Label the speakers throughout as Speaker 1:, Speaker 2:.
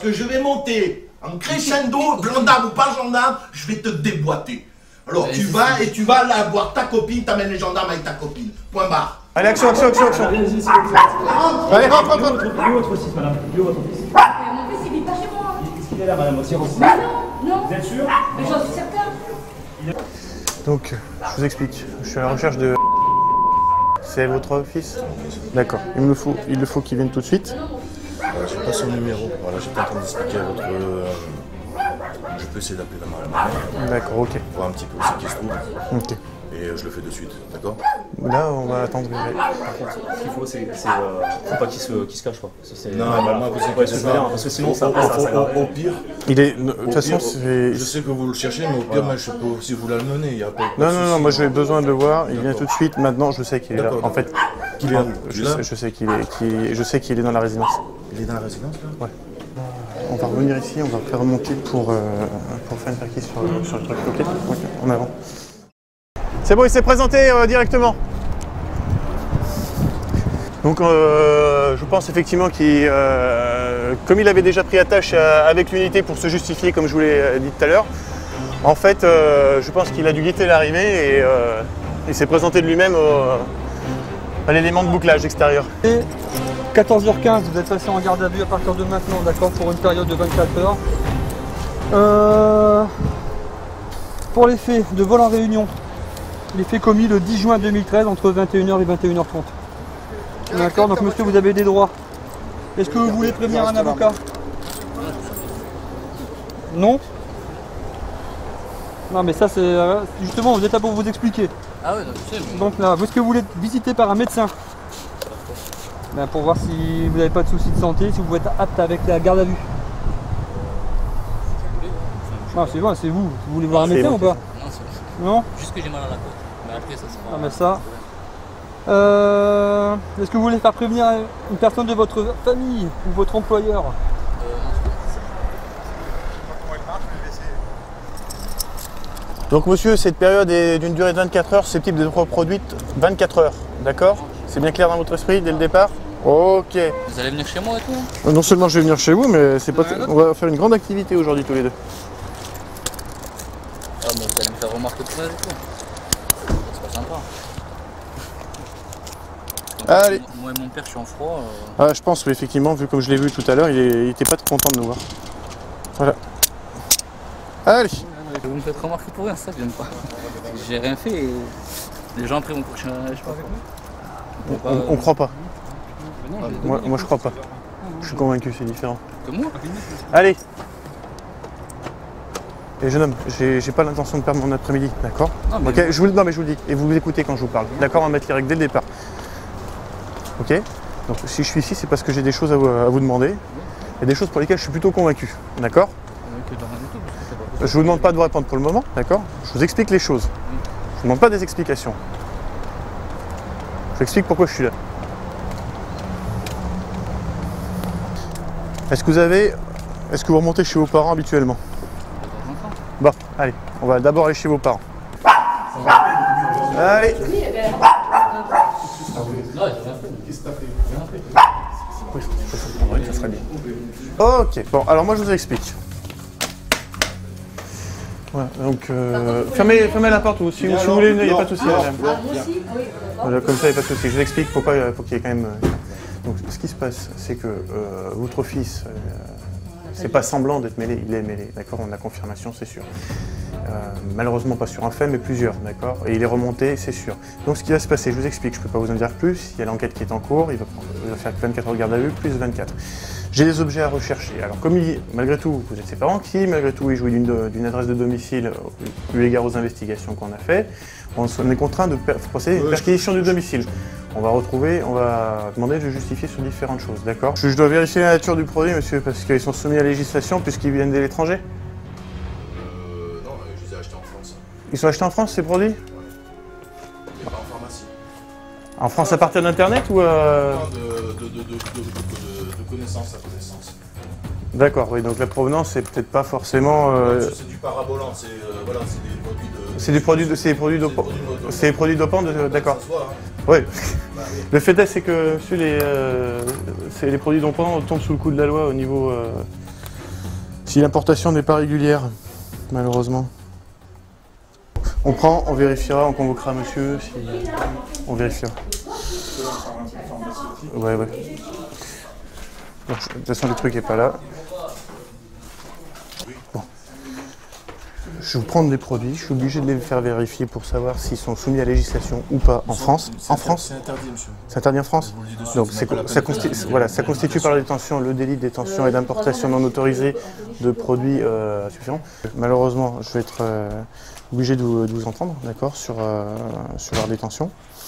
Speaker 1: Que je vais monter en crescendo, gendarme ou pas gendarme, je vais te déboîter. Alors tu vas et tu vas là voir ta copine, t'amènes les gendarmes avec ta copine. Point barre.
Speaker 2: Allez, action, action, action, action.
Speaker 3: Allez, s'il vous plaît.
Speaker 2: Allez, rentre, rentre, rentre.
Speaker 3: Où est votre fils, madame? Où est votre fils?
Speaker 4: Mon fils, il vit pas chez moi.
Speaker 3: Est-ce qu'il est là, madame aussi?
Speaker 4: Non, non.
Speaker 3: Vous êtes sûr?
Speaker 4: Mais j'en suis certain.
Speaker 2: Donc, je vous explique. Je suis à la recherche de... C'est votre fils? D'accord. Il le faut qu'il vienne tout de suite.
Speaker 5: J'ai pas son numéro. Voilà, j'étais en train d'expliquer à votre... Je peux essayer d'appeler la mère.
Speaker 2: D'accord, ok.
Speaker 5: Voir un petit peu ce qui se trouve.
Speaker 2: Ok.
Speaker 5: Et je le fais de suite, d'accord?
Speaker 2: Là, on va attendre.
Speaker 3: Par contre, ce qu'il faut, c'est faut pas qu'il se cache, quoi.
Speaker 5: Non, moi, vous inquiétez pas.
Speaker 3: Parce que sinon, ça
Speaker 5: Au pire,
Speaker 2: Il est... De toute façon, c'est...
Speaker 5: je sais que vous le cherchez, mais au pire, moi, je peux aussi vous l'amener. Il y a pas de
Speaker 2: Non,
Speaker 5: souci.
Speaker 2: non, non, moi j'ai besoin de le voir. Il vient tout de suite. Maintenant, je sais qu'il est là. En fait,
Speaker 5: Qu'il est là.
Speaker 2: je sais qu'il est dans la résidence.
Speaker 5: Il est dans la résidence, là?
Speaker 2: Ouais. On va revenir ici, on va faire remonter pour faire une perquise sur le truc. Ok, en avant. C'est bon, il s'est présenté directement. Donc je pense effectivement qu'il, comme il avait déjà pris attache avec l'unité pour se justifier, comme je vous l'ai dit tout à l'heure, en fait je pense qu'il a dû guetter l'arrivée et il s'est présenté de lui-même à l'élément de bouclage extérieur.
Speaker 6: Et 14h15, vous êtes passé en garde à vue à partir de maintenant, d'accord, pour une période de 24 heures. Pour les faits de vol en réunion, les faits commis le 10 juin 2013 entre 21h et 21h30. D'accord, donc monsieur, vous avez des droits. Est-ce que vous voulez prévenir un avocat? Non? Non, mais ça c'est... justement, vous êtes là pour vous expliquer.
Speaker 7: Ah ouais, je sais.
Speaker 6: Donc là, est-ce que vous voulez être visité par un médecin? Ben, pour voir si vous n'avez pas de soucis de santé, si vous êtes apte avec la garde à vue. Non, c'est bon, c'est vous. Vous voulez voir un médecin ou pas?
Speaker 7: Non, c'est
Speaker 6: Non?
Speaker 7: juste que j'ai mal à la côte. Mais après, ça sera.
Speaker 6: Ah, mais ça... est-ce que vous voulez faire prévenir une personne de votre famille ou votre employeur?
Speaker 2: Donc monsieur, cette période est d'une durée de 24 heures, susceptible d'être produite 24 heures, d'accord? C'est bien clair dans votre esprit dès le départ? Ok.
Speaker 7: Vous allez venir chez moi et tout?
Speaker 2: Non seulement je vais venir chez vous, mais c'est pas... on va faire une grande activité aujourd'hui tous les deux.
Speaker 7: Ah, mais vous allez me faire remarquer tout ça et tout. C'est pas sympa.
Speaker 2: Allez.
Speaker 7: Moi et mon père, je suis en froid.
Speaker 2: Ah, je pense, oui, effectivement, vu comme je l'ai vu tout à l'heure, il était pas content de nous voir. Voilà. Allez.
Speaker 7: Vous me faites remarquer pour rien, ça j'aime pas. J'ai rien fait et les gens après vont coucher, je sais pas quoi.
Speaker 2: On croit pas. Moi je crois pas. Je suis convaincu, c'est différent.
Speaker 7: Que moi?
Speaker 2: Allez. Et jeune homme, j'ai pas l'intention de perdre mon après-midi, d'accord? Ok, non mais je vous le dis, et vous écoutez quand je vous parle. D'accord, on va mettre les règles dès le départ. Ok? Donc si je suis ici, c'est parce que j'ai des choses à vous demander. Il y a des choses pour lesquelles je suis plutôt convaincu, d'accord? Je vous demande pas de vous répondre pour le moment, d'accord? Je vous explique les choses. Je vous demande pas des explications. Je vous explique pourquoi je suis là. Est-ce que vous remontez chez vos parents habituellement? Bon, allez, on va d'abord aller chez vos parents. Allez. Oui, ça serait bien. Ok, bon, alors moi je vous explique. Voilà, donc fermez la porte ou si vous voulez, il n'y a pas de souci. Voilà, comme ça, il n'y a pas de souci. Je vous explique pourquoi il faut qu'il y ait quand même. Donc ce qui se passe, c'est que votre fils, c'est pas semblant d'être mêlé, il est mêlé, d'accord? On a la confirmation, c'est sûr. Malheureusement pas sur un fait, mais plusieurs, d'accord? Et il est remonté, c'est sûr. Donc ce qui va se passer, je vous explique, je ne peux pas vous en dire plus. Il y a l'enquête qui est en cours, il va faire 24 heures de garde à vue, plus 24. J'ai des objets à rechercher. Alors comme malgré tout, vous êtes ses parents, qui malgré tout il jouit d'une adresse de domicile eu égard aux investigations qu'on a fait, on est contraint de procéder à une perquisition du domicile. On va demander de justifier sur différentes choses, d'accord? Je dois vérifier la nature du produit, monsieur, parce qu'ils sont soumis à la législation puisqu'ils viennent de l'étranger.
Speaker 5: Non, je les ai achetés en France.
Speaker 2: Ils sont achetés en France, ces produits?
Speaker 5: Ouais. Pas en pharmacie.
Speaker 2: En France à partir d'Internet ou
Speaker 5: De connaissance à connaissance.
Speaker 2: D'accord, oui, donc la provenance, c'est peut-être pas forcément...
Speaker 5: C'est du parabolant, c'est voilà, des produits de...
Speaker 2: C'est des produits dopants. C'est des produits dopants, d'accord.
Speaker 5: Hein.
Speaker 2: Oui. Le fait est, c'est que les produits dopants tombent sous le coup de la loi au niveau Si l'importation n'est pas régulière, malheureusement. On prend, on vérifiera, on convoquera monsieur, si... on vérifiera. Ouais. Donc, de toute façon, le truc n'est pas là. Bon. Je vais vous prendre des produits, je suis obligé de les faire vérifier pour savoir s'ils sont soumis à législation ou pas en France. En France ?
Speaker 5: C'est interdit, monsieur.
Speaker 2: C'est interdit en France ? Donc ça constitue par la détention le délit de détention et d'importation non autorisée de produits suffisants. Malheureusement, je vais être obligé de vous entendre, d'accord, sur leur détention.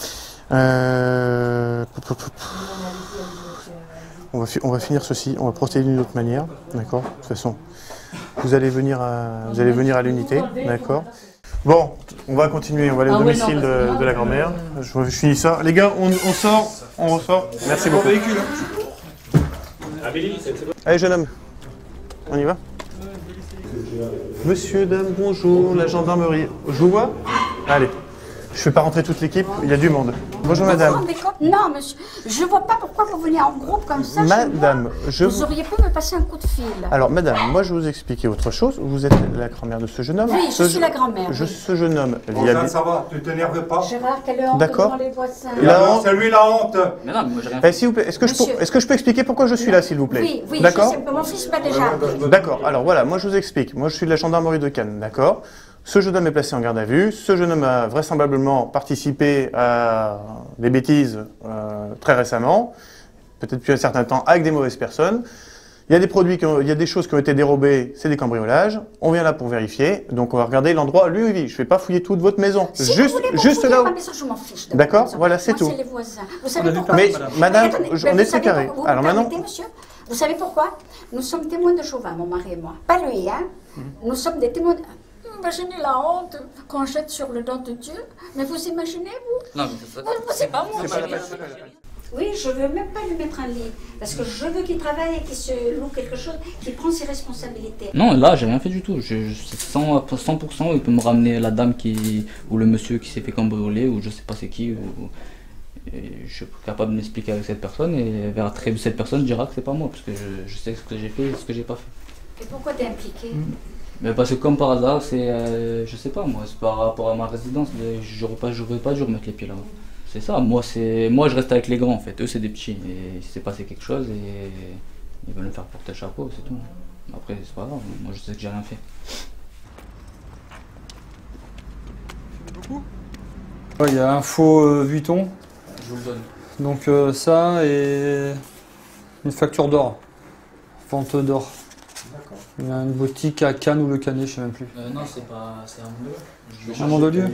Speaker 2: On va finir ceci, on va procéder d'une autre manière, d'accord. De toute façon, vous allez venir à l'unité, d'accord. Bon, on va continuer, on va aller au domicile de la grand-mère. Je finis ça. Les gars, on sort, on ressort. Merci beaucoup. Allez, jeune homme, on y va. Monsieur, dame, bonjour, la gendarmerie. Je vous vois ? Allez. Je ne fais pas rentrer toute l'équipe, il y a du monde. Bonjour madame.
Speaker 4: Vous vous rendez compte ? Non, monsieur, je ne vois pas pourquoi vous venez en groupe comme ça.
Speaker 2: Madame,
Speaker 4: vous auriez pu me passer un coup de fil.
Speaker 2: Alors madame, moi je vais vous expliquer autre chose. Vous êtes la grand-mère de ce jeune homme.
Speaker 4: Oui, je suis la grand-mère.
Speaker 2: Ce jeune homme
Speaker 8: Ça va, tu t'énerves pas.
Speaker 4: Gérard, quelle honte devant les voisins.
Speaker 8: C'est lui la honte.
Speaker 7: Mais non, mais moi j'ai rien fait.
Speaker 2: S'il vous plaît, est-ce que je peux expliquer pourquoi je suis là, s'il vous plaît?
Speaker 4: Oui,
Speaker 2: d'accord.
Speaker 4: Mon fils m'a déjà appelé.
Speaker 2: D'accord, alors voilà, moi je vous explique. Moi je suis de la gendarmerie de Cannes, d'accord. Ce jeune homme est placé en garde à vue. Ce jeune homme a vraisemblablement participé à des bêtises très récemment, peut-être depuis un certain temps, avec des mauvaises personnes. Il y a des produits, il y a des choses qui ont été dérobées, c'est des cambriolages. On vient là pour vérifier, donc on va regarder l'endroit lui où il vit. Je ne vais pas fouiller toute votre maison.
Speaker 4: Si
Speaker 2: juste là où...
Speaker 4: je m'en fiche.
Speaker 2: D'accord, voilà, c'est tout.
Speaker 4: C'est les voisins. Vous savez pourquoi?
Speaker 2: Mais madame, on est très carré. Alors maintenant...
Speaker 4: Monsieur, vous savez pourquoi? Nous sommes témoins de Chauvin, mon mari et moi. Pas lui, hein. Nous sommes des témoins de... Imaginez la honte qu'on jette sur le don de Dieu. Mais vous imaginez, vous?
Speaker 7: Non, mais c'est pas moi.
Speaker 4: Oui, je ne veux même pas lui mettre un lit. Parce que je veux qu'il travaille et qu'il se loue quelque chose, qu'il prenne ses responsabilités.
Speaker 7: Non, là, j'ai rien fait du tout. 100%, il peut me ramener la dame ou le monsieur qui s'est fait cambrioler, ou je sais pas c'est qui. Et je suis capable de m'expliquer avec cette personne, et cette personne dira que c'est pas moi, parce que je sais ce que j'ai fait et ce que j'ai pas fait.
Speaker 4: Et pourquoi t'es impliqué?
Speaker 7: Mais parce que comme par hasard, c'est, je sais pas moi, c'est par rapport à ma résidence, j'aurais pas dû remettre les pieds là-bas. C'est ça, moi je reste avec les grands en fait, eux c'est des petits, et il s'est passé quelque chose et ils veulent me faire porter le chapeau, c'est tout. Après c'est pas grave, moi je sais que j'ai rien fait.
Speaker 6: Il y a un faux Vuitton,
Speaker 7: Je vous le donne.
Speaker 6: donc ça et une facture d'or, vente d'or. Il y a une boutique à Cannes ou le Canet, je sais même plus.
Speaker 7: Non, c'est un
Speaker 6: Un Mandelieu.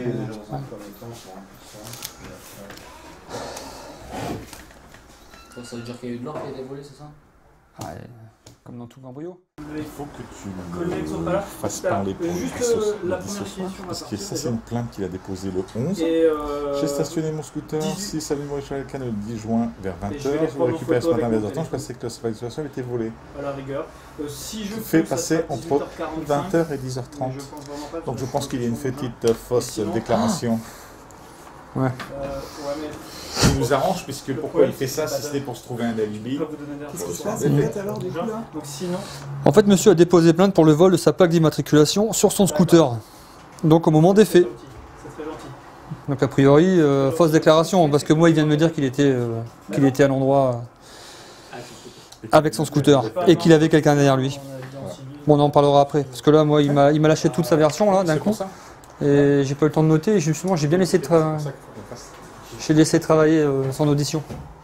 Speaker 7: Ça veut dire qu'il y a eu de l'or qui a été volé, c'est ça?
Speaker 6: Ouais, comme dans tout cambriolage.
Speaker 9: Il faut que tu fasses parler pour le dissociation, parce que ça c'est une plainte qu'il a déposée le 11. J'ai stationné mon scooter 6 avenue Maurice Cannes le 10 juin vers 20h. Je l'ai récupéré ce matin vers 10h30, je pensais que la situation était volée. À la rigueur. Si je fais passer entre 20h et 10h30. Donc je pense qu'il y a une petite fausse déclaration.
Speaker 6: Ouais.
Speaker 9: Il nous arrange, puisque pourquoi il fait ça si c'était pour se trouver un alibi?
Speaker 8: Qu'est-ce qui se passe alors du coup là? Donc sinon...
Speaker 6: En fait, monsieur a déposé plainte pour le vol de sa plaque d'immatriculation sur son scooter. Donc au moment des faits. Donc a priori, fausse déclaration, parce que moi il vient de me dire qu'il était à l'endroit avec son scooter et qu'il avait quelqu'un derrière lui. Bon, on en parlera après, parce que là, moi, il m'a lâché toute sa version là d'un coup. Et j'ai pas eu le temps de noter, et justement j'ai bien laissé travailler son audition.